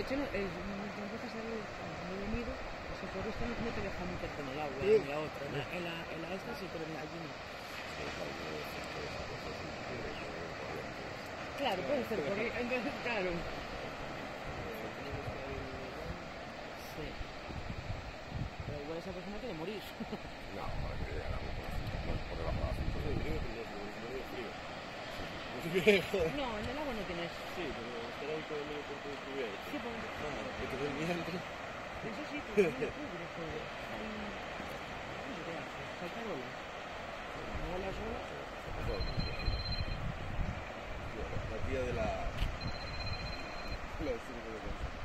hecho, muchas veces he venido, ese por esto no te deja meterte en el agua, Sí. en la otra. En la esta sí, pero allí no. Claro, puede ser por ahí. Entonces, claro. Sí. Pero igual esa persona quiere morir. No, para que llegue a la boca, más por debajo de la cinta. Sí, creo que no es frío. No, en el agua no tienes. Sí, pero estará ahí todo el medio por todo cubierto. Sí, porque Esto es el viento. eso sí, pero no le cubre todo. ¿Cómo te hace? Salta ola. No va las olas. La tía de la... La